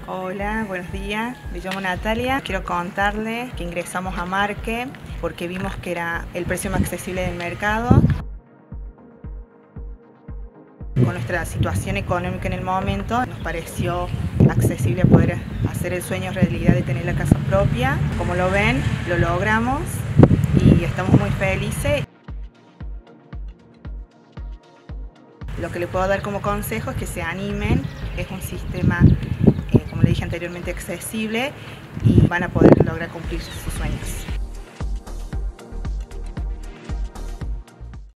Hola, buenos días. Me llamo Natalia. Quiero contarle que ingresamos a Marque porque vimos que era el precio más accesible del mercado. Con nuestra situación económica en el momento, nos pareció accesible poder hacer el sueño realidad de tener la casa propia. Como lo ven, lo logramos y estamos muy felices. Lo que le puedo dar como consejo es que se animen. Es un sistema, como le dije anteriormente, accesible y van a poder lograr cumplir sus sueños.